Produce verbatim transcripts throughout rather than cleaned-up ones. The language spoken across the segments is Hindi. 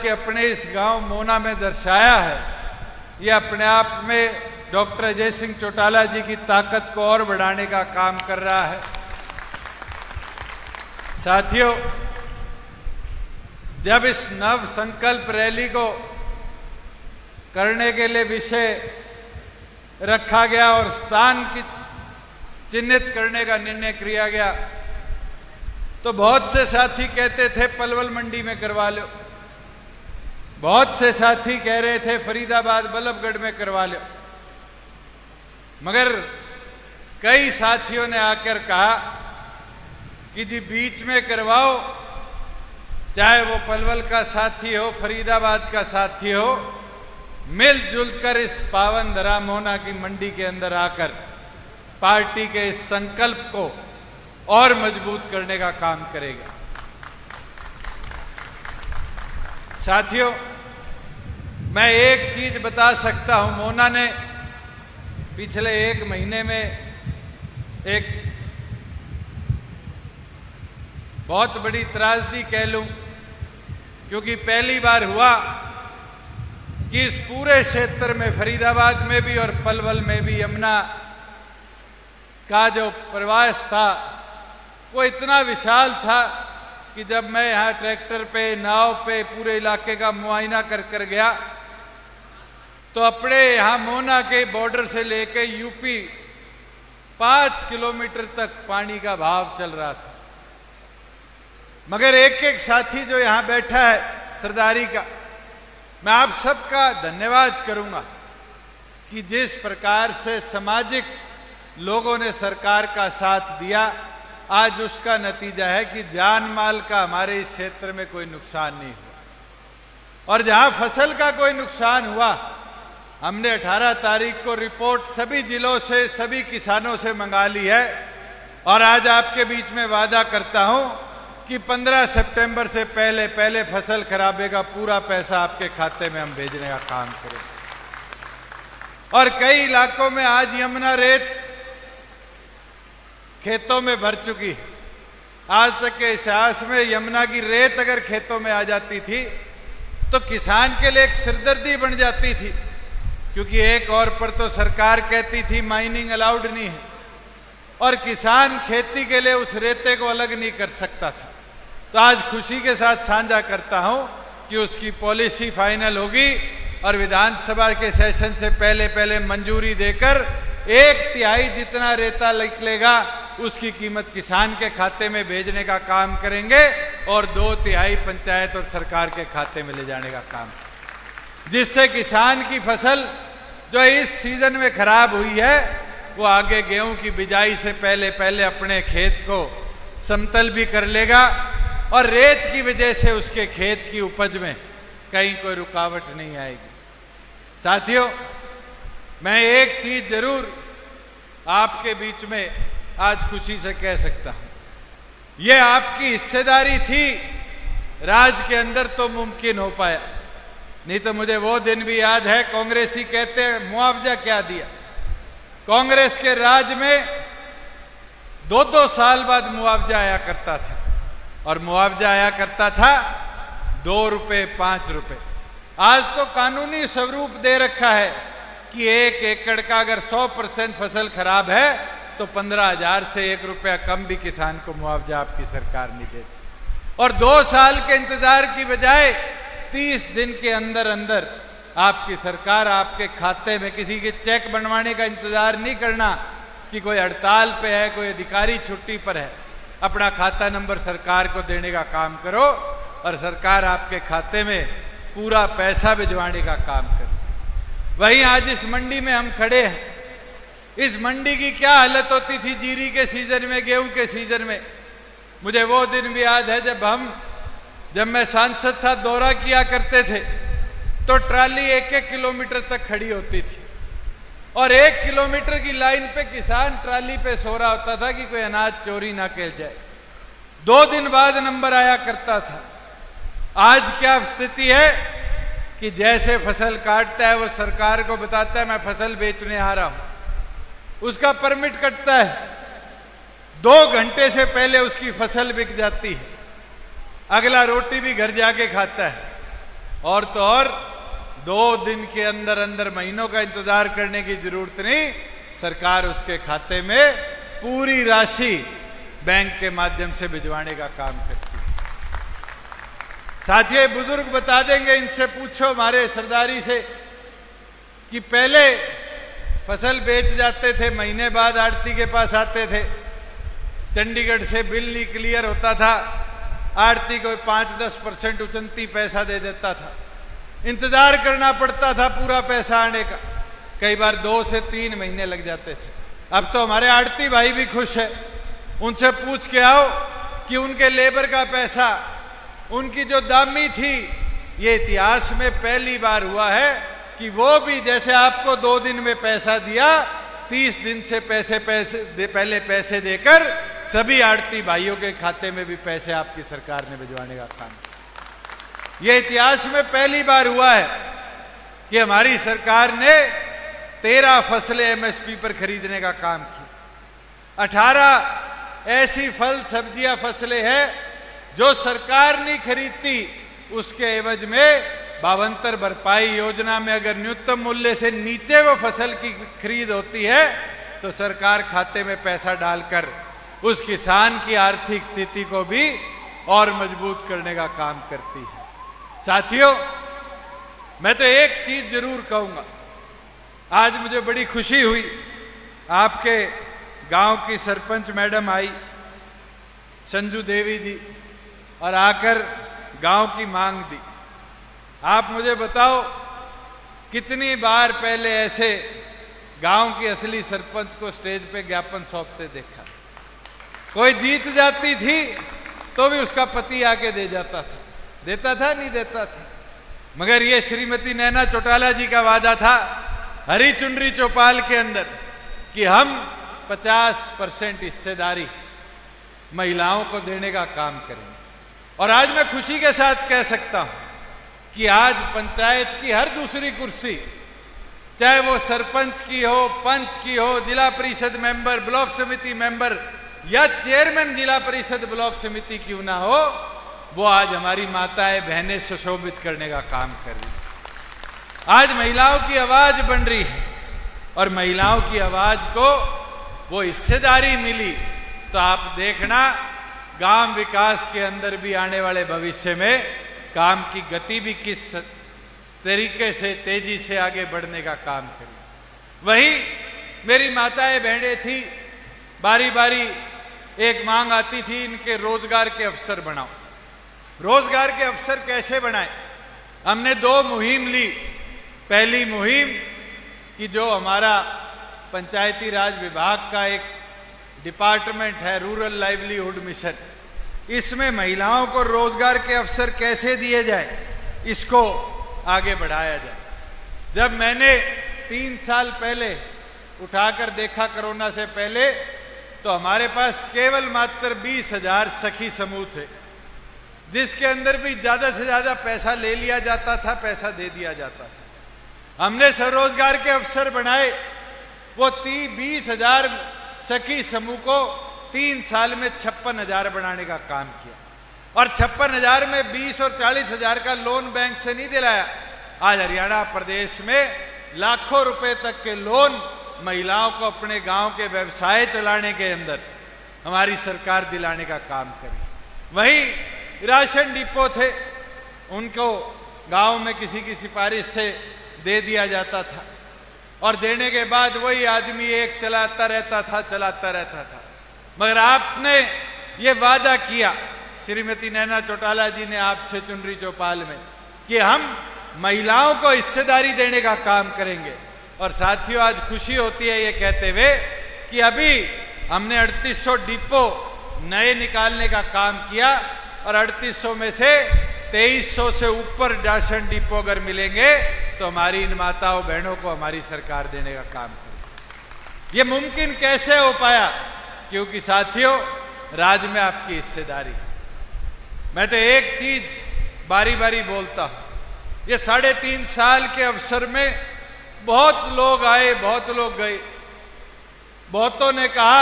कि अपने इस गांव मोना में दर्शाया है, ये अपने आप में डॉक्टर अजय सिंह चौटाला जी की ताकत को और बढ़ाने का काम कर रहा है। साथियों, जब इस नव संकल्प रैली को करने के लिए विषय रखा गया और स्थान की चिन्हित करने का निर्णय किया गया, तो बहुत से साथी कहते थे पलवल मंडी में करवा लो, बहुत से साथी कह रहे थे फरीदाबाद बल्लभगढ़ में करवा लो, मगर कई साथियों ने आकर कहा कि जी बीच में करवाओ, चाहे वो पलवल का साथी हो, फरीदाबाद का साथी हो, मिलजुल कर इस पावन धरा मोना की मंडी के अंदर आकर पार्टी के इस संकल्प को और मजबूत करने का काम करेगा। साथियों, मैं एक चीज बता सकता हूं, मोना ने पिछले एक महीने में एक बहुत बड़ी त्रासदी कह लूं, क्योंकि पहली बार हुआ कि इस पूरे क्षेत्र में, फरीदाबाद में भी और पलवल में भी, यमुना का जो प्रवास था वो इतना विशाल था कि जब मैं यहाँ ट्रैक्टर पे, नाव पे पूरे इलाके का मुआयना कर कर गया, तो अपने यहाँ मोना के बॉर्डर से लेके यूपी पांच किलोमीटर तक पानी का बहाव चल रहा था। मगर एक एक साथी जो यहाँ बैठा है सरदारी का, मैं आप सबका धन्यवाद करूंगा कि जिस प्रकार से सामाजिक लोगों ने सरकार का साथ दिया, आज उसका नतीजा है कि जान माल का हमारे इस क्षेत्र में कोई नुकसान नहीं हुआ। और जहां फसल का कोई नुकसान हुआ, हमने अठारह तारीख को रिपोर्ट सभी जिलों से, सभी किसानों से मंगा ली है, और आज आपके बीच में वादा करता हूं कि पंद्रह सितंबर से पहले पहले फसल खराबे का पूरा पैसा आपके खाते में हम भेजने का काम करेंगे। और कई इलाकों में आज यमुना रेत खेतों में भर चुकी है। आज तक के इतिहास में यमुना की रेत अगर खेतों में आ जाती थी तो किसान के लिए एक सिरदर्दी बन जाती थी, क्योंकि एक और पर तो सरकार कहती थी माइनिंग अलाउड नहीं है, और किसान खेती के लिए उस रेते को अलग नहीं कर सकता था। तो आज खुशी के साथ साझा करता हूं कि उसकी पॉलिसी फाइनल होगी और विधानसभा के सेशन से पहले पहले मंजूरी देकर एक तिहाई जितना रेता निकलेगा उसकी कीमत किसान के खाते में भेजने का काम करेंगे, और दो तिहाई पंचायत और सरकार के खाते में ले जाने का काम, जिससे किसान की फसल जो इस सीजन में खराब हुई है वो आगे गेहूं की बिजाई से पहले पहले अपने खेत को समतल भी कर लेगा, और रेत की वजह से उसके खेत की उपज में कहीं कोई रुकावट नहीं आएगी। साथियों, मैं एक चीज जरूर आपके बीच में आज खुशी से कह सकता हूं, यह आपकी हिस्सेदारी थी, राज के अंदर तो मुमकिन हो पाया, नहीं तो मुझे वो दिन भी याद है, कांग्रेसी कहते हैं मुआवजा क्या दिया। कांग्रेस के राज में दो दो साल बाद मुआवजा आया करता था, और मुआवजा आया करता था दो रुपए पांच रुपए। आज तो कानूनी स्वरूप दे रखा है कि एक एकड़ का अगर सौ परसेंट फसल खराब है तो पंद्रह हजार से एक रुपया कम भी किसान को मुआवजा आपकी सरकार नहीं देती। और दो साल के इंतजार की बजाय तीस दिन के अंदर अंदर आपकी सरकार आपके खाते में, किसी के चेक बनवाने का इंतजार नहीं करना कि कोई हड़ताल पे है, कोई अधिकारी छुट्टी पर है, अपना खाता नंबर सरकार को देने का काम करो और सरकार आपके खाते में पूरा पैसा भिजवाने का काम करे। वहीं आज इस मंडी में हम खड़े हैं, इस मंडी की क्या हालत होती थी जीरी के सीजन में, गेहूं के सीजन में। मुझे वो दिन भी याद है जब हम जब मैं सांसद था दौरा किया करते थे तो ट्राली एक एक किलोमीटर तक खड़ी होती थी, और एक किलोमीटर की लाइन पे किसान ट्राली पे सो रहा होता था कि कोई अनाज चोरी ना किया जाए। दो दिन बाद नंबर आया करता था। आज क्या स्थिति है कि जैसे फसल काटता है वो सरकार को बताता है मैं फसल बेचने आ रहा हूं, उसका परमिट कटता है, दो घंटे से पहले उसकी फसल बिक जाती है, अगला रोटी भी घर जाके खाता है। और तो और दो दिन के अंदर अंदर, महीनों का इंतजार करने की जरूरत नहीं, सरकार उसके खाते में पूरी राशि बैंक के माध्यम से भिजवाने का काम करती है। साथियों, बुजुर्ग बता देंगे, इनसे पूछो हमारे सरदारी से कि पहले फसल बेच जाते थे, महीने बाद आड़ती के पास आते थे, चंडीगढ़ से बिल नहीं क्लियर होता था, आड़ती को पांच दस परसेंट उचनती पैसा दे देता था, इंतजार करना पड़ता था पूरा पैसा आने का, कई बार दो से तीन महीने लग जाते थे। अब तो हमारे आड़ती भाई भी खुश है, उनसे पूछ के आओ कि उनके लेबर का पैसा, उनकी जो दामी थी, ये इतिहास में पहली बार हुआ है कि वो भी जैसे आपको दो दिन में पैसा दिया, तीस दिन से पैसे पैसे दे, पहले पैसे देकर सभी आड़ती भाइयों के खाते में भी पैसे आपकी सरकार ने भिजवाने का काम किया। ये इतिहास में पहली बार हुआ है कि हमारी सरकार ने तेरह फसलें एमएसपी पर खरीदने का काम किया। अठारह ऐसी फल सब्जियां फसलें हैं जो सरकार नहीं खरीदती, उसके एवज में भावांतर भरपाई योजना में अगर न्यूनतम मूल्य से नीचे वो फसल की खरीद होती है तो सरकार खाते में पैसा डालकर उस किसान की आर्थिक स्थिति को भी और मजबूत करने का काम करती है। साथियों, मैं तो एक चीज जरूर कहूंगा, आज मुझे बड़ी खुशी हुई, आपके गांव की सरपंच मैडम आई, संजू देवी जी, और आकर गांव की मांग दी। आप मुझे बताओ कितनी बार पहले ऐसे गांव की असली सरपंच को स्टेज पे ज्ञापन सौंपते देखा? कोई जीत जाती थी तो भी उसका पति आके दे जाता था, देता था नहीं देता था, मगर ये श्रीमती नैना चौटाला जी का वादा था हरी चुनरी चौपाल के अंदर कि हम पचास परसेंट हिस्सेदारी महिलाओं को देने का काम करेंगे। और आज मैं खुशी के साथ कह सकता हूं कि आज पंचायत की हर दूसरी कुर्सी, चाहे वो सरपंच की हो, पंच की हो, जिला परिषद मेंबर, ब्लॉक समिति मेंबर या चेयरमैन जिला परिषद ब्लॉक समिति क्यों ना हो, वो आज हमारी माताएं बहनें सुशोभित करने का काम कर रही है। आज महिलाओं की आवाज बन रही है और महिलाओं की आवाज को वो हिस्सेदारी मिली तो आप देखना गांव विकास के अंदर भी आने वाले भविष्य में काम की गति भी किस तरीके से तेजी से आगे बढ़ने का काम करें। वही मेरी माताएं बहनें थी, बारी बारी एक मांग आती थी, इनके रोजगार के अवसर बनाओ। रोजगार के अवसर कैसे बनाए? हमने दो मुहिम ली। पहली मुहिम कि जो हमारा पंचायती राज विभाग का एक डिपार्टमेंट है, रूरल लाइवलीहुड मिशन, इसमें महिलाओं को रोजगार के अवसर कैसे दिए जाए, इसको आगे बढ़ाया जाए। जब मैंने तीन साल पहले उठाकर देखा कोरोना से पहले, तो हमारे पास केवल मात्र बीस हजार सखी समूह थे, जिसके अंदर भी ज्यादा से ज्यादा पैसा ले लिया जाता था, पैसा दे दिया जाता था। हमने स्वरोजगार के अवसर बनाए, वो तीस बीस हजार सखी समूह को तीन साल में छप्पन हजार बनाने का काम किया, और छप्पन हजार में बीस और चालीस हजार का लोन बैंक से नहीं दिलाया। आज हरियाणा प्रदेश में लाखों रुपए तक के लोन महिलाओं को अपने गांव के व्यवसाय चलाने के अंदर हमारी सरकार दिलाने का काम करी। वही राशन डिपो थे, उनको गांव में किसी की सिफारिश से दे दिया जाता था, और देने के बाद वही आदमी एक चलाता रहता था चलाता रहता था। मगर आपने ये वादा किया, श्रीमती नैना चौटाला जी ने आपसे चुनरी चौपाल में, कि हम महिलाओं को हिस्सेदारी देने का काम करेंगे। और साथियों, आज खुशी होती है ये कहते हुए कि अभी हमने अड़तीस सौ डिपो नए निकालने का काम किया, और अड़तीस सौ में से तेईस सौ से ऊपर राशन डिपो अगर मिलेंगे तो हमारी इन माताओं बहनों को हमारी सरकार देने का काम करेगी। ये मुमकिन कैसे हो पाया? क्योंकि साथियों, राज में आपकी हिस्सेदारी। मैं तो एक चीज बारी बारी बोलता हूं, ये साढ़े तीन साल के अवसर में बहुत लोग आए, बहुत लोग गए। बहुतों ने कहा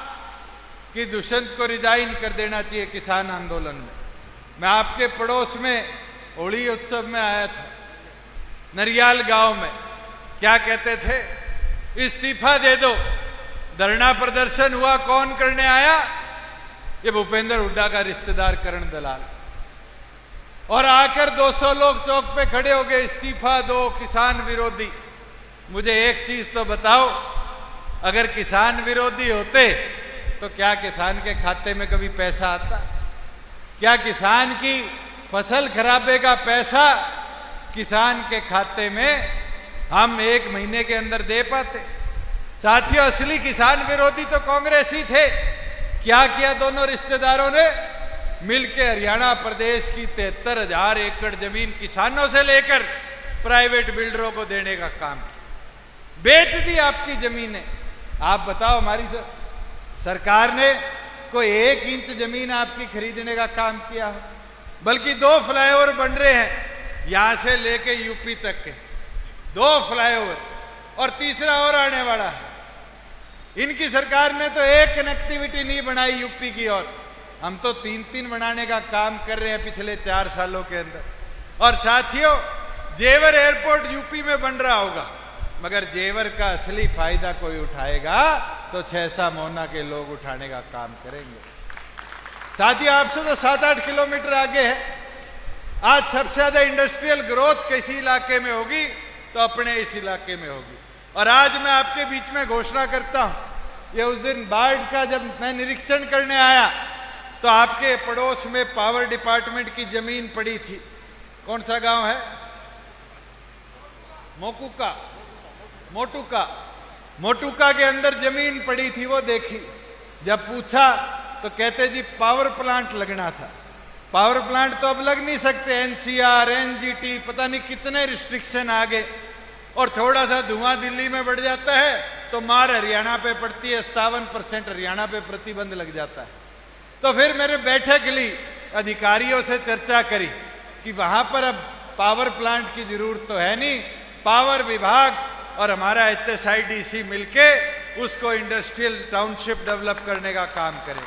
कि दुष्यंत को रिजाइन कर देना चाहिए किसान आंदोलन में। मैं आपके पड़ोस में होली उत्सव में आया था नरियाल गांव में। क्या कहते थे? इस्तीफा दे दो। धरना प्रदर्शन हुआ, कौन करने आया? ये भूपेंद्र हुड्डा का रिश्तेदार करण दलाल। और आकर दो सौ लोग चौक पे खड़े हो गए, इस्तीफा दो, किसान विरोधी। मुझे एक चीज तो बताओ, अगर किसान विरोधी होते तो क्या किसान के खाते में कभी पैसा आता? क्या किसान की फसल खराबे का पैसा किसान के खाते में हम एक महीने के अंदर दे पाते? साथियों, असली किसान विरोधी तो कांग्रेस ही थे। क्या किया दोनों रिश्तेदारों ने? मिलकर हरियाणा प्रदेश की तिहत्तर हजार एकड़ जमीन किसानों से लेकर प्राइवेट बिल्डरों को देने का काम किया। बेच दी आपकी जमीनें। आप बताओ, हमारी सरकार ने कोई एक इंच जमीन आपकी खरीदने का काम किया हो? बल्कि दो फ्लाईओवर बन रहे हैं यहां से लेके यूपी तक के, दो फ्लाईओवर, और तीसरा और आने वाला है। इनकी सरकार ने तो एक कनेक्टिविटी नहीं बनाई यूपी की ओर, हम तो तीन तीन बनाने का काम कर रहे हैं पिछले चार सालों के अंदर। और साथियों, जेवर एयरपोर्ट यूपी में बन रहा होगा, मगर जेवर का असली फायदा कोई उठाएगा तो छैसा मोहना के लोग उठाने का काम करेंगे। साथियों, आपसे तो सात आठ किलोमीटर आगे है। आज सबसे ज्यादा इंडस्ट्रियल ग्रोथ किसी इलाके में होगी तो अपने इस इलाके में होगी। और आज मैं आपके बीच में घोषणा करता हूं, ये उस दिन बाढ़ का जब मैं निरीक्षण करने आया तो आपके पड़ोस में पावर डिपार्टमेंट की जमीन पड़ी थी। कौन सा गांव है? मोकुका, मोटुका। मोटुका के अंदर जमीन पड़ी थी, वो देखी। जब पूछा तो कहते जी पावर प्लांट लगना था। पावर प्लांट तो अब लग नहीं सकते, एनसीआर, एनजीटी, पता नहीं कितने रिस्ट्रिक्शन आ गए। और थोड़ा सा धुआं दिल्ली में बढ़ जाता है तो मार हरियाणा पे पड़ती है, सत्तावन परसेंट हरियाणा पे प्रतिबंध लग जाता है। तो फिर मैंने बैठक ली, अधिकारियों से चर्चा करी कि वहां पर अब पावर प्लांट की जरूरत तो है नहीं, पावर विभाग और हमारा H S I D C मिलके उसको इंडस्ट्रियल टाउनशिप डेवलप करने का काम करे।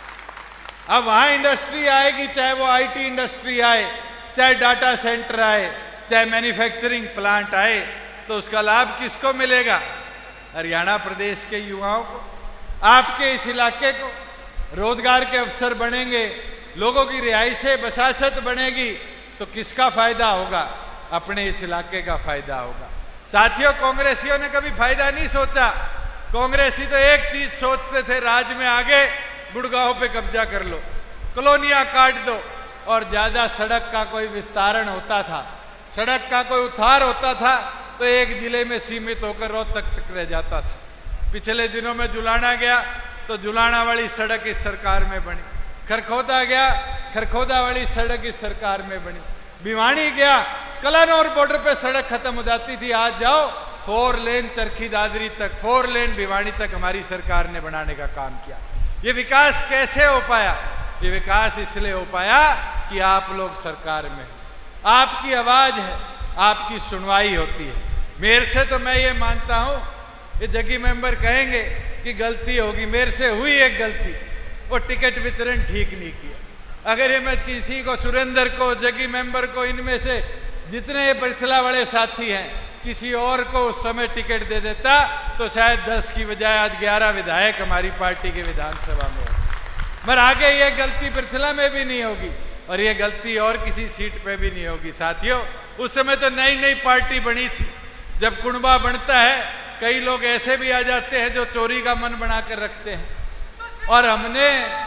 अब वहां इंडस्ट्री आएगी, चाहे वो आईटी इंडस्ट्री आए, चाहे डाटा सेंटर आए, चाहे मैन्युफैक्चरिंग प्लांट आए, तो उसका लाभ किसको मिलेगा? हरियाणा प्रदेश के युवाओं को, आपके इस इलाके को। रोजगार के अवसर बढ़ेंगे, लोगों की रिहाइशें, बसासत बढ़ेगी, तो किसका फायदा होगा? अपने इस इलाके का फायदा होगा। साथियों, कांग्रेसियों ने कभी फायदा नहीं सोचा। कांग्रेसी तो एक चीज सोचते थे, राज्य में आगे गुड़गांव पे कब्जा कर लो, कॉलोनियां काट दो, और ज्यादा सड़क का कोई विस्तारण होता था, सड़क का कोई उतार होता था तो एक जिले में सीमित होकर रोहतक तक रह जाता था। पिछले दिनों में जुलाना गया तो जुलाना वाली सड़क इस सरकार में बनी, खरखोदा गया, खरखोदा वाली सड़क इस सरकार में बनी, भिवानी गया, कलानौर बॉर्डर पे सड़क खत्म हो जाती थी, आज जाओ फोर लेन चरखी दादरी तक, फोर लेन भिवानी तक हमारी सरकार ने बनाने का काम किया। ये विकास कैसे हो पाया? ये विकास इसलिए हो पाया कि आप लोग सरकार में, आपकी आवाज है, आपकी सुनवाई होती है। मेरे से तो मैं ये मानता हूं, ये जगी मेंबर कहेंगे कि गलती होगी, मेरे से हुई एक गलती, वो टिकट वितरण ठीक नहीं किया। अगर ये मैं किसी को, सुरेंद्र को, जगी मेंबर को, इनमें से जितने पृथला वाले साथी हैं, किसी और को उस समय टिकट दे देता तो शायद दस की बजाय आज ग्यारह विधायक हमारी पार्टी के विधानसभा में हो। मगर आगे ये गलती पृथला में भी नहीं होगी और ये गलती और किसी सीट पे भी नहीं होगी। साथियों, उस समय तो नई नई पार्टी बनी थी। जब कुणबा बनता है, कई लोग ऐसे भी आ जाते हैं जो चोरी का मन बनाकर रखते हैं, और हमने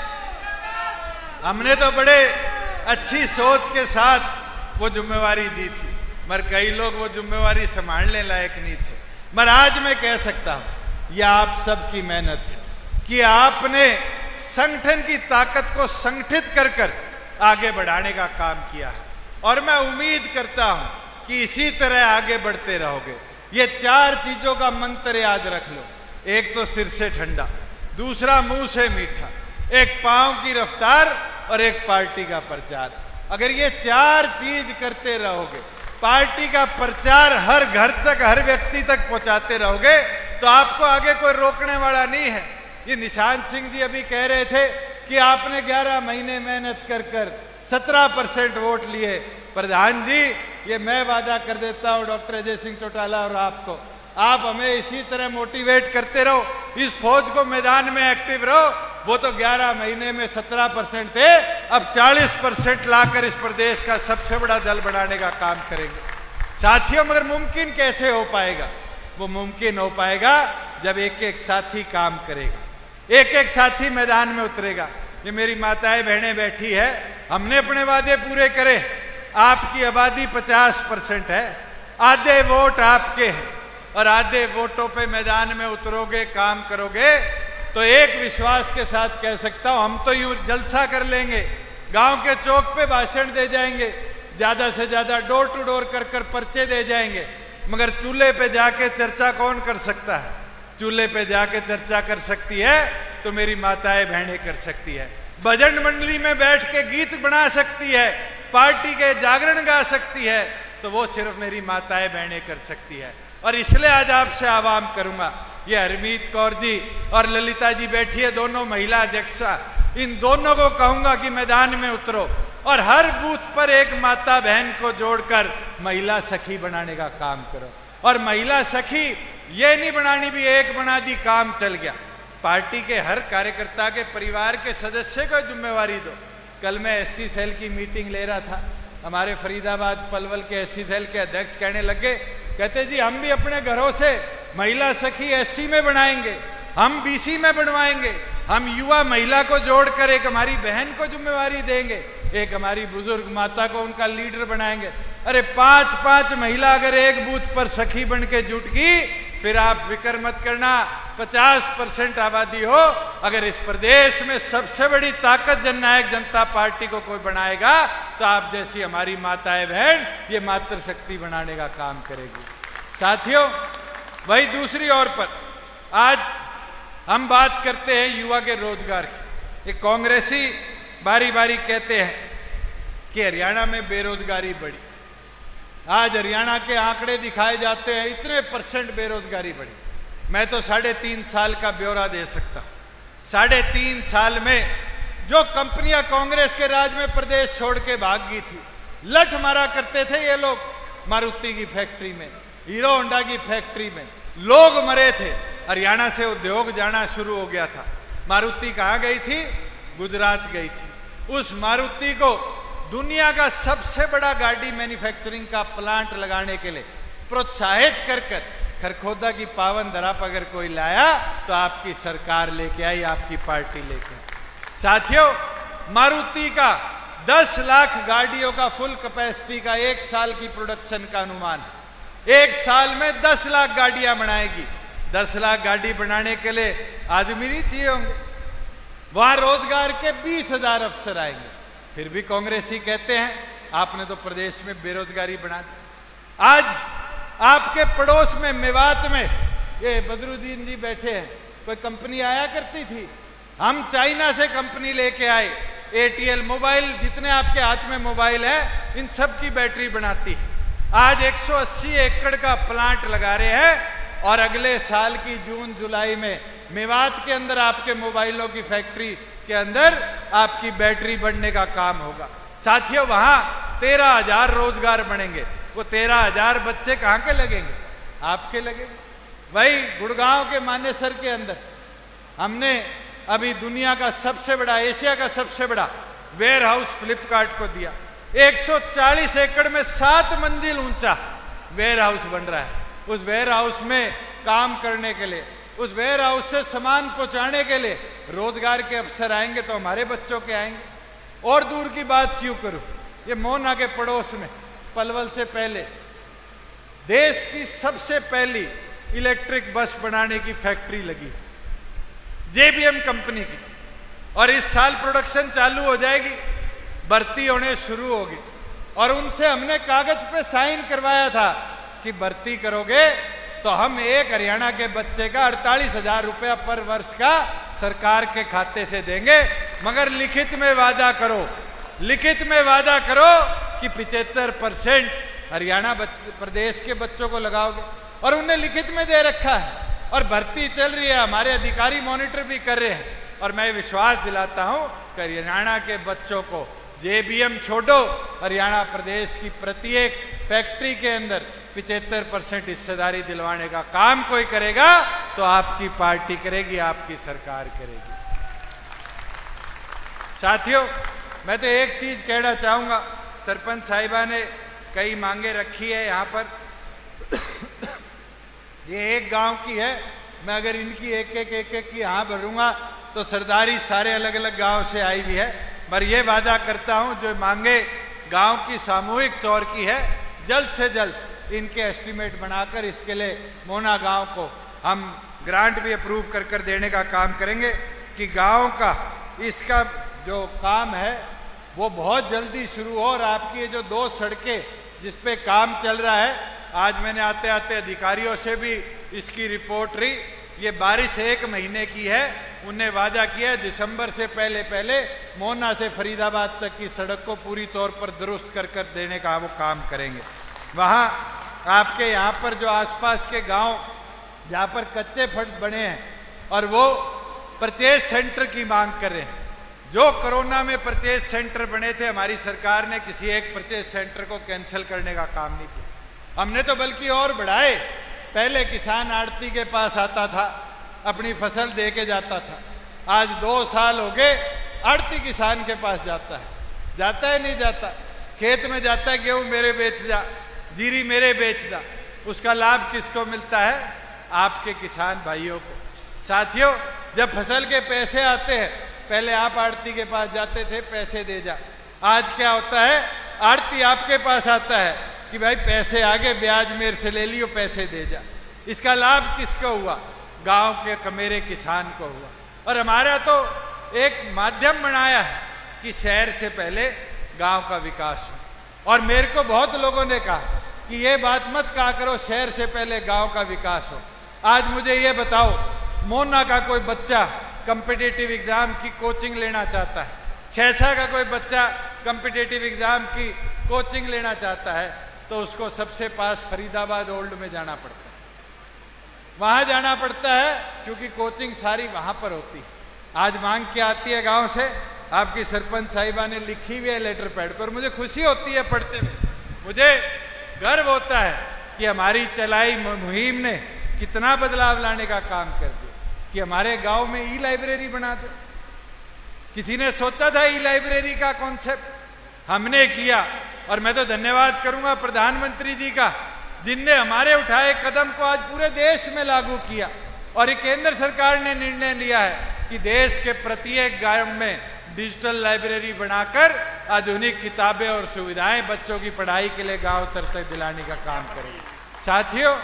हमने तो बड़े अच्छी सोच के साथ वो जिम्मेवारी दी थी, मगर कई लोग वो जिम्मेवारी संभालने लायक नहीं थे। मगर आज मैं कह सकता हूं, यह आप सबकी मेहनत है कि आपने संगठन की ताकत को संगठित कर कर आगे बढ़ाने का काम किया है, और मैं उम्मीद करता हूं कि इसी तरह आगे बढ़ते रहोगे। ये चार चीजों का मंत्र याद रख लो। एक तो सिर से ठंडा, दूसरा मुंह से मीठा, एक पांव की रफ्तार और एक पार्टी का प्रचार। अगर ये चार चीज करते रहोगे, पार्टी का प्रचार हर घर तक, हर व्यक्ति तक पहुंचाते रहोगे, तो आपको आगे कोई रोकने वाला नहीं है। ये निशांत सिंह जी अभी कह रहे थे कि आपने ग्यारह महीने मेहनत कर कर सत्रह परसेंट वोट लिए, प्रधान जी, ये मैं वादा कर देता हूं डॉक्टर अजय सिंह चौटाला और आपको, आप हमें इसी तरह मोटिवेट करते रहो, इस फौज को मैदान में एक्टिव रहो। वो तो ग्यारह महीने में सत्रह परसेंट थे, अब चालीस परसेंट लाकर इस प्रदेश का सबसे बड़ा दल बनाने का काम करेंगे। साथियों, मगर मुमकिन कैसे हो पाएगा? वो मुमकिन हो पाएगा जब एक एक साथी काम करेगा, एक एक साथी मैदान में उतरेगा। ये मेरी माताएं बहनें बैठी है, हमने अपने वादे पूरे करे। आपकी आबादी पचास परसेंट है, आधे वोट आपके हैं, और आधे वोटों पे मैदान में उतरोगे, काम करोगे, तो एक विश्वास के साथ कह सकता हूं, हम तो यूं जलसा कर लेंगे, गांव के चौक पे भाषण दे जाएंगे, ज्यादा से ज्यादा डोर टू डोर कर कर पर्चे दे जाएंगे, मगर चूल्हे पे जाके चर्चा कौन कर सकता है? चूल्हे पे जाके चर्चा कर सकती है तो मेरी माताएं बहनें कर सकती है, भजन मंडली में बैठ के गीत बना सकती है, पार्टी के जागरण गा सकती है, तो वो सिर्फ मेरी माताएं बहनें कर सकती है। और इसलिए आज आपसे आह्वान करूंगा, ये हरमीत कौर जी और ललिता जी बैठी है, दोनों महिला अध्यक्षा, इन दोनों को कहूंगा कि मैदान में उतरो और हर बूथ पर एक माता बहन को जोड़कर महिला सखी बनाने का काम करो। और महिला सखी ये नहीं बनानी भी एक बना दी, काम चल गया। पार्टी के हर कार्यकर्ता के परिवार के सदस्य को जिम्मेवारी दो। कल मैं एससी सेल की मीटिंग ले रहा था, हमारे फरीदाबाद पलवल के एससी सेल के अध्यक्ष कहने लगे, कहते जी हम भी अपने घरों से महिला सखी एससी में बनाएंगे, हम बीसी में बनवाएंगे, हम युवा महिला को जोड़कर एक हमारी बहन को जिम्मेवारी देंगे, एक हमारी बुजुर्ग माता को उनका लीडर बनाएंगे। अरे पांच पांच महिला अगर एक बूथ पर सखी बन के जुट गई, फिर आप फिक्र मत करना, पचास परसेंट आबादी हो, अगर इस प्रदेश में सबसे बड़ी ताकत जननायक जनता पार्टी को कोई बनाएगा तो आप जैसी हमारी माताएं बहन ये मातृशक्ति बनाने का काम करेगी। साथियों, वही दूसरी ओर पर आज हम बात करते हैं युवा के रोजगार की। एक कांग्रेसी बारी बारी कहते हैं कि हरियाणा में बेरोजगारी बढ़ी। आज हरियाणा के आंकड़े दिखाए जाते हैं, इतने परसेंट बेरोजगारी बढ़ी। मैं तो साढ़े तीन साल का ब्यौरा दे सकता हूं। साढ़े तीन साल में जो कंपनियां कांग्रेस के राज में प्रदेश छोड़ के भाग गई थी, लठ मारा करते थे ये लोग, मारुति की फैक्ट्री में, हीरो होंडा की फैक्ट्री में लोग मरे थे। हरियाणा से उद्योग जाना शुरू हो गया था। मारुति कहां गई थी? गुजरात गई थी। उस मारुति को दुनिया का सबसे बड़ा गाड़ी मैन्युफैक्चरिंग का प्लांट लगाने के लिए प्रोत्साहित कर कर खरखोदा की पावन धरा पर अगर कोई लाया तो आपकी सरकार लेके आई, आपकी पार्टी लेके आई। साथियों, मारुति का दस लाख गाड़ियों का फुल कैपेसिटी का एक साल की प्रोडक्शन का अनुमान है। एक साल में दस लाख गाड़ियां बनाएगी। दस लाख गाड़ी बनाने के लिए आदमी नहीं चाहिए होंगे, वहां रोजगार के बीस हजार अफसर आएंगे। फिर भी कांग्रेसी कहते हैं आपने तो प्रदेश में बेरोजगारी बना दी। आज आपके पड़ोस में मेवात में ये बदरुद्दीन जी बैठे हैं, कोई कंपनी आया करती थी, हम चाइना से कंपनी लेके आए, एटीएल मोबाइल, जितने आपके हाथ में मोबाइल है इन सब की बैटरी बनाती है। आज एक सौ अस्सी एकड़ का प्लांट लगा रहे हैं और अगले साल की जून जुलाई में मेवात के अंदर आपके मोबाइलों की फैक्ट्री के अंदर आपकी बैटरी बढ़ने का काम होगा। साथियों, वहां तेरह हजार रोजगार बनेंगे। वो तेरह हजार बच्चे कहां के लगेंगे? आपके लगेंगे। वही गुड़गांव के मानेसर के अंदर हमने अभी दुनिया का सबसे बड़ा, एशिया का सबसे बड़ा वेयर हाउस फ्लिपकार्ट को दिया। एक सौ चालीस एकड़ में सात मंजिल ऊंचा वेयर हाउस बन रहा है। उस वेयर हाउस में काम करने के लिए, उस वेयर हाउस से सामान पहुंचाने के लिए रोजगार के अवसर आएंगे तो हमारे बच्चों के आएंगे। और दूर की बात क्यों करूं, ये मोना के पड़ोस में पलवल से पहले देश की सबसे पहली इलेक्ट्रिक बस बनाने की फैक्ट्री लगी, जेबीएम कंपनी की, और इस साल प्रोडक्शन चालू हो जाएगी, भर्ती होने शुरू होगी। और उनसे हमने कागज पे साइन करवाया था कि भर्ती करोगे तो हम एक हरियाणा के बच्चे का अड़तालीस हजार रुपया पर वर्ष का सरकार के खाते से देंगे, मगर लिखित में वादा करो, लिखित में वादा करो कि पिछहत्तर परसेंट हरियाणा प्रदेश के बच्चों को लगाओगे। और उन्हें लिखित में दे रखा है और भर्ती चल रही है, हमारे अधिकारी मॉनिटर भी कर रहे हैं। और मैं विश्वास दिलाता हूं कि हरियाणा के बच्चों को जेबीएम छोड़ो, हरियाणा प्रदेश की प्रत्येक फैक्ट्री के अंदर पिछहत्तर परसेंट हिस्सेदारी दिलवाने का काम कोई करेगा तो आपकी पार्टी करेगी, आपकी सरकार करेगी। साथियों, मैं तो एक चीज कहना चाहूंगा, सरपंच साहिबा ने कई मांगे रखी है यहाँ पर। ये एक गांव की है, मैं अगर इनकी एक एक एक एक की यहाँ भरूंगा तो सरदारी सारे अलग अलग गांव से आई हुई है। पर ये वादा करता हूं जो मांगे गांव की सामूहिक तौर की है, जल्द से जल्द इनके एस्टीमेट बनाकर इसके लिए मोना गांव को हम ग्रांट भी अप्रूव कर कर देने का काम करेंगे कि गांव का इसका जो काम है वो बहुत जल्दी शुरू हो। और आपकी ये जो दो सड़कें जिस पे काम चल रहा है, आज मैंने आते आते अधिकारियों से भी इसकी रिपोर्ट ली, ये बारिश एक महीने की है, उन्हें वादा किया है दिसंबर से पहले पहले मोना से फरीदाबाद तक की सड़क को पूरी तौर पर दुरुस्त कर कर देने का वो काम करेंगे। वहाँ आपके यहाँ पर जो आसपास के गांव जहाँ पर कच्चे फट बने हैं और वो परचेज सेंटर की मांग कर रहे हैं, जो कोरोना में परचेज सेंटर बने थे, हमारी सरकार ने किसी एक परचेज सेंटर को कैंसिल करने का काम नहीं किया। हमने तो बल्कि और बढ़ाए। पहले किसान आड़ती के पास आता था, अपनी फसल दे के जाता था। आज दो साल हो गए आड़ती किसान के पास जाता है, जाता है नहीं जाता, खेत में जाता है, गेहूं मेरे बेच जा, जीरी मेरे बेच जा। उसका लाभ किसको मिलता है? आपके किसान भाइयों को। साथियों, जब फसल के पैसे आते हैं, पहले आप आड़ती के पास जाते थे, पैसे दे जा। आज क्या होता है? आड़ती आपके पास आता है कि भाई पैसे आगे, ब्याज मेरे से ले लियो, पैसे दे जा। इसका लाभ किसको हुआ? गांव के कमेरे किसान को हुआ। और हमारा तो एक माध्यम बनाया है कि शहर से पहले गांव का विकास हो। और मेरे को बहुत लोगों ने कहा कि ये बात मत कहा करो, शहर से पहले गांव का विकास हो। आज मुझे ये बताओ, मोना का कोई बच्चा कॉम्पिटिटिव एग्जाम की कोचिंग लेना चाहता है, छैसा का कोई बच्चा कॉम्पिटिटिव एग्जाम की कोचिंग लेना चाहता है, तो उसको सबसे पास फरीदाबाद ओल्ड में जाना पड़ता है। वहां जाना पड़ता है क्योंकि कोचिंग सारी वहां पर होती है। आज मांग क्या आती है गांव से? आपकी सरपंच साहिबा ने लिखी हुई है लेटर पैड पर, मुझे खुशी होती है पढ़ते हुए। मुझे गर्व होता है कि हमारी चलाई मुहिम ने कितना बदलाव लाने का काम कर दिया कि हमारे गांव में ई लाइब्रेरी बना दो। किसी ने सोचा था ई लाइब्रेरी का कॉन्सेप्ट? हमने किया। और मैं तो धन्यवाद करूंगा प्रधानमंत्री जी का, जिनने हमारे उठाए कदम को आज पूरे देश में लागू किया। और ये केंद्र सरकार ने निर्णय लिया है कि देश के प्रत्येक गांव में डिजिटल लाइब्रेरी बनाकर आधुनिक किताबें और सुविधाएं बच्चों की पढ़ाई के लिए गांव तक तक दिलाने का काम करेंगे। साथियों,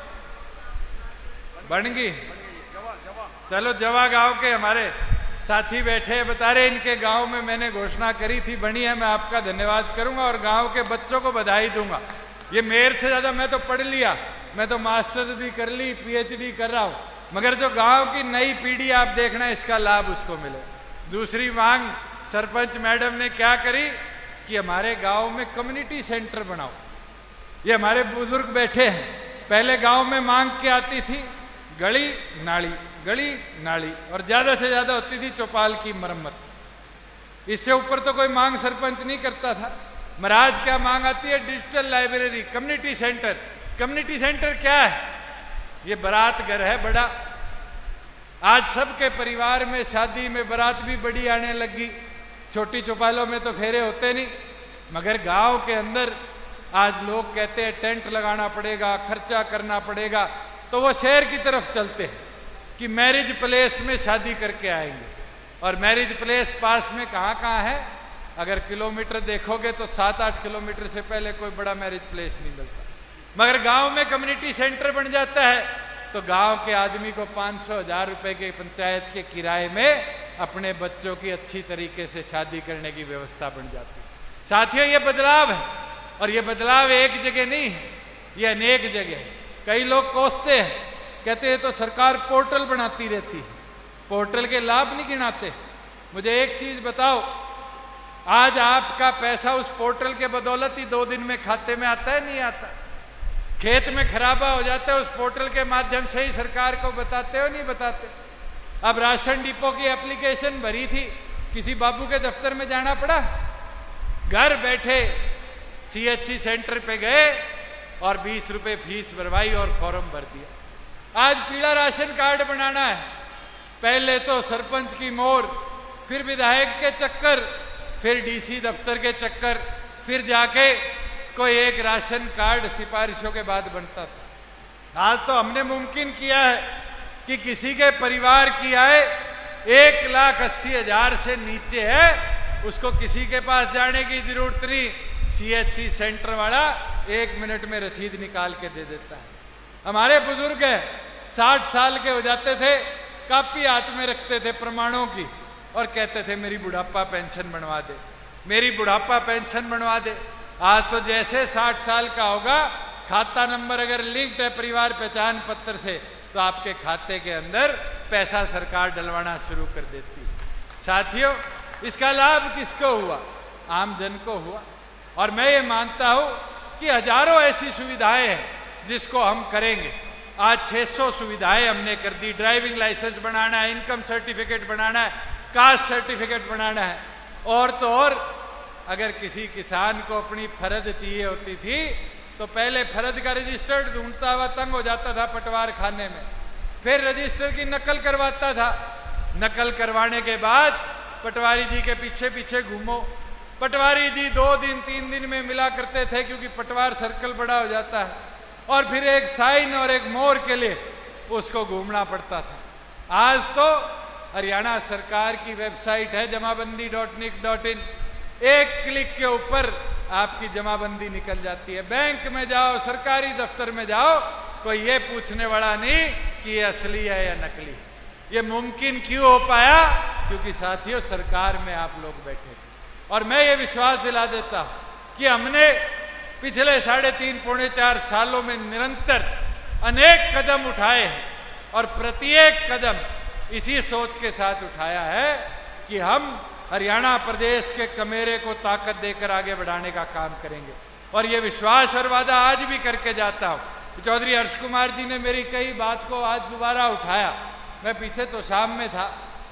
बन गई। चलो, जवा गांव के हमारे साथी बैठे हैं, बता रहे इनके गांव में मैंने घोषणा करी थी, बनी है। मैं आपका धन्यवाद करूंगा और गांव के बच्चों को बधाई दूंगा। ये मेरे से ज्यादा मैं तो पढ़ लिया, मैं तो मास्टर भी कर ली, पीएचडी कर रहा हूं, मगर जो गांव की नई पीढ़ी आप देखना, इसका लाभ उसको मिले। दूसरी मांग सरपंच मैडम ने क्या करी कि हमारे गांव में कम्युनिटी सेंटर बनाओ। ये हमारे बुजुर्ग बैठे हैं, पहले गांव में मांग क्या आती थी? गली नाली, गली नाली, और ज्यादा से ज्यादा होती थी चौपाल की मरम्मत। इससे ऊपर तो कोई मांग सरपंच नहीं करता था। महाराज क्या मांग आती है? Digital library, community centre. Community centre क्या है? ये बारात घर है बड़ा। आज सबके परिवार में शादी में बारात भी बड़ी आने लगी। छोटी चौपालों में तो फेरे होते नहीं, मगर गांव के अंदर आज लोग कहते हैं टेंट लगाना पड़ेगा, खर्चा करना पड़ेगा, तो वो शहर की तरफ चलते हैं कि मैरिज प्लेस में शादी करके आएंगे। और मैरिज प्लेस पास में कहाँ कहाँ है? अगर किलोमीटर देखोगे तो सात आठ किलोमीटर से पहले कोई बड़ा मैरिज प्लेस नहीं मिलता। मगर गांव में कम्युनिटी सेंटर बन जाता है तो गांव के आदमी को पाँच सौ हजार रुपए के पंचायत के किराए में अपने बच्चों की अच्छी तरीके से शादी करने की व्यवस्था बन जाती है। साथियों, ये बदलाव है, और ये बदलाव एक जगह नहीं है, ये अनेक जगह है। कई लोग कोसते हैं, कहते हैं तो सरकार पोर्टल बनाती रहती है, पोर्टल के लाभ नहीं गिनाते। मुझे एक चीज बताओ, आज आपका पैसा उस पोर्टल के बदौलत ही दो दिन में खाते में आता है, नहीं आता? खेत में खराबा हो जाता है, उस पोर्टल के माध्यम से ही सरकार को बताते हो, नहीं बताते? अब राशन डिपो की एप्लीकेशन भरी थी, किसी बाबू के दफ्तर में जाना पड़ा? घर बैठे सीएचसी सेंटर पे गए और बीस रुपए फीस भरवाई और फॉर्म भर दिया। आज पीला राशन कार्ड बनाना है, पहले तो सरपंच की मोर, फिर विधायक के चक्कर, फिर डीसी दफ्तर के चक्कर, फिर जाके कोई एक राशन कार्ड सिफारिशों के बाद बनता था। आज तो हमने मुमकिन किया है कि किसी के परिवार की आय एक लाख अस्सी हजार से नीचे है, उसको किसी के पास जाने की जरूरत नहीं, सीएचसी सेंटर वाला एक मिनट में रसीद निकाल के दे देता है। हमारे बुजुर्ग है, साठ साल के हो जाते थे, कापी हाथ में रखते थे प्रमाणों की और कहते थे मेरी बुढ़ापा पेंशन बनवा दे, मेरी बुढ़ापा पेंशन बनवा दे। आज तो जैसे साठ साल का होगा, खाता नंबर अगर लिंक्ड है परिवार पहचान पत्र से, तो आपके खाते के अंदर पैसा सरकार डलवाना शुरू कर देती है। साथियों, इसका लाभ किसको हुआ? आम जन को हुआ। और मैं ये मानता हूं कि हजारों ऐसी सुविधाएं हैं जिसको हम करेंगे। आज छह सौ सुविधाएं हमने कर दी। ड्राइविंग लाइसेंस बनाना है, इनकम सर्टिफिकेट बनाना है, कास्ट सर्टिफिकेट बनाना है, और तो और अगर किसी किसान को अपनी फरद चाहिए होती थी तो पहले फरद का रजिस्टर्ड ढूंढता हुआ तंग हो जाता था पटवार खाने में, फिर रजिस्टर की नकल करवाता था, नकल करवाने के बाद पटवारी जी के पीछे पीछे घूमो। पटवारी जी दो दिन तीन दिन में मिला करते थे क्योंकि पटवार सर्कल बड़ा हो जाता है, और फिर एक साइन और एक मोहर के लिए उसको घूमना पड़ता था। आज तो हरियाणा सरकार की वेबसाइट है जमाबंदी डॉट निक डॉट इन, एक क्लिक के ऊपर आपकी जमाबंदी निकल जाती है। बैंक में जाओ, सरकारी दफ्तर में जाओ, कोई ये पूछने वाला नहीं कि ये असली है या नकली। ये मुमकिन क्यों हो पाया? क्योंकि साथियों सरकार में आप लोग बैठे। और मैं ये विश्वास दिला देता हूं कि हमने पिछले साढ़े तीन पौने चार सालों में निरंतर अनेक कदम उठाए हैं, और प्रत्येक कदम इसी सोच के साथ उठाया है कि हम हरियाणा प्रदेश के कमेरे को ताकत देकर आगे बढ़ाने का काम करेंगे। और ये विश्वास और वादा आज भी करके जाता हूं। चौधरी हर्ष कुमार जी ने मेरी कई बात को आज दोबारा उठाया। मैं पीछे तो शाम में था,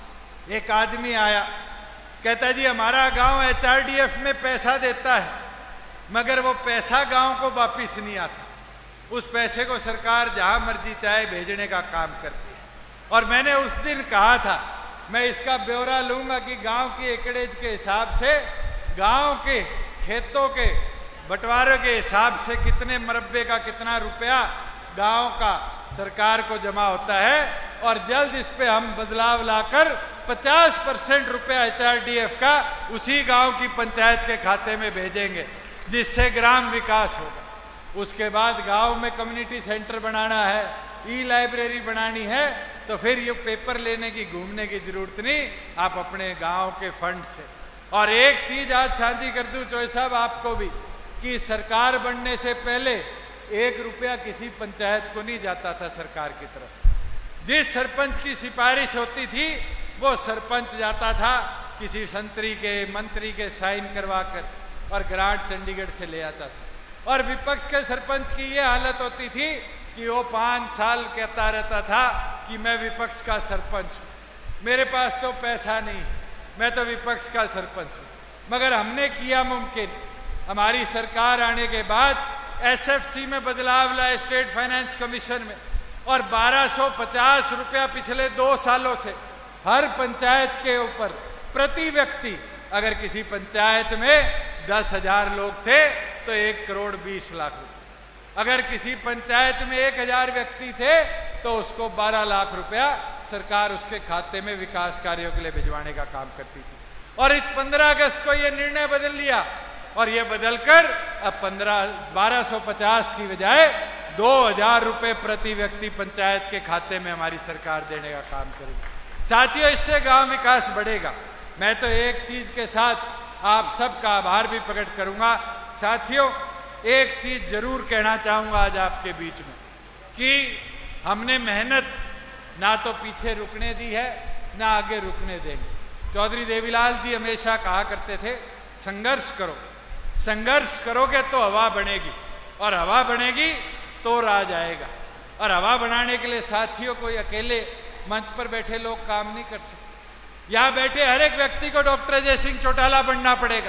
एक आदमी आया, कहता जी हमारा गांव एचआरडीएफ में पैसा देता है, मगर वो पैसा गांव को वापिस नहीं आता, उस पैसे को सरकार जहां मर्जी चाहे भेजने का काम करती है। और मैंने उस दिन कहा था, मैं इसका ब्यौरा लूंगा कि गांव की एकड़ेज के हिसाब से, गांव के खेतों के बंटवारे के हिसाब से कितने मरब्बे का कितना रुपया गांव का सरकार को जमा होता है, और जल्द इस पे हम बदलाव लाकर पचास परसेंट रुपया एचआरडीएफ का उसी गांव की पंचायत के खाते में भेजेंगे, जिससे ग्राम विकास होगा। उसके बाद गांव में कम्युनिटी सेंटर बनाना है, ई लाइब्रेरी बनानी है, तो फिर ये पेपर लेने की घूमने की जरूरत नहीं, आप अपने गांव के फंड से। और एक चीज आज शांति कर दूं चौधरी साहब आपको भी, कि सरकार बनने से पहले एक रुपया किसी पंचायत को नहीं जाता था सरकार की तरफ से। जिस सरपंच की सिफारिश होती थी वो सरपंच जाता था किसी संतरी के मंत्री के साइन करवा कर, और ग्रांट चंडीगढ़ से ले आता था। और विपक्ष के सरपंच की ये हालत होती थी कि वो पांच साल कहता रहता था कि मैं विपक्ष का सरपंच हूं, मेरे पास तो पैसा नहीं, मैं तो विपक्ष का सरपंच हूं। मगर हमने किया मुमकिन, हमारी सरकार आने के बाद एसएफसी में बदलाव लाए, स्टेट फाइनेंस कमीशन में, और बारह सौ पचास रुपया पिछले दो सालों से हर पंचायत के ऊपर प्रति व्यक्ति, अगर किसी पंचायत में दस हजार लोग थे तो एक करोड़ बीस लाख रुपए, अगर किसी पंचायत में एक हजार व्यक्ति थे तो उसको बारह लाख रुपया सरकार उसके खाते में विकास कार्यों के लिए भिजवाने का काम करती थी। और इस पंद्रह अगस्त को यह निर्णय बदल लिया, और यह बदलकर अब पंद्रह बारह सौ पचास की बजाय दो हजार रुपए प्रति व्यक्ति पंचायत के खाते में हमारी सरकार देने का काम करेगी। साथियों, इससे गांव विकास बढ़ेगा। मैं तो एक चीज के साथ आप सबका आभार भी प्रकट करूंगा। साथियों, एक चीज जरूर कहना चाहूंगा आज आपके बीच में, कि हमने मेहनत ना तो पीछे रुकने दी है, ना आगे रुकने देंगे। चौधरी देवीलाल जी हमेशा कहा करते थे, संघर्ष करो, संघर्ष करोगे तो हवा बनेगी, और हवा बनेगी तो राज आएगा। और हवा बनाने के लिए साथियों कोई अकेले मंच पर बैठे लोग काम नहीं कर सकते। यहां बैठे हर एक व्यक्ति को डॉक्टर अजय सिंह चौटाला बनना पड़ेगा,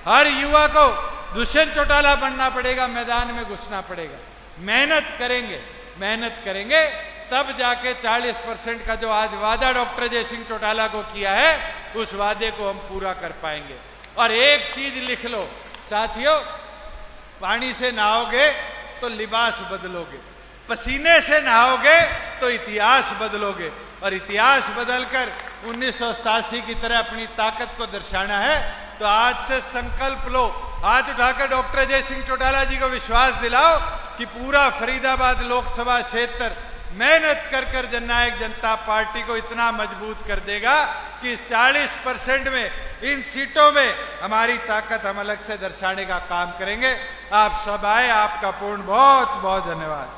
हर युवा को दुष्यंत चौटाला बनना पड़ेगा, मैदान में घुसना पड़ेगा। मेहनत करेंगे, मेहनत करेंगे तब जाके चालीस परसेंट का जो आज वादा डॉक्टर जय सिंह चौटाला को किया है, उस वादे को हम पूरा कर पाएंगे। और एक चीज लिख लो साथियों, पानी से नहाओगे तो लिबास बदलोगे, पसीने से नहाओगे तो इतिहास बदलोगे, और इतिहास बदलकर उन्नीस सौ सतासी की तरह अपनी ताकत को दर्शाना है। तो आज से संकल्प लो, हाथ उठाकर डॉक्टर जय सिंह चौटाला जी को विश्वास दिलाओ कि पूरा फरीदाबाद लोकसभा क्षेत्र मेहनत कर कर जननायक जनता पार्टी को इतना मजबूत कर देगा कि चालीस परसेंट में इन सीटों में हमारी ताकत हम अलग से दर्शाने का काम करेंगे। आप सब आए, आपका पूर्ण बहुत बहुत धन्यवाद।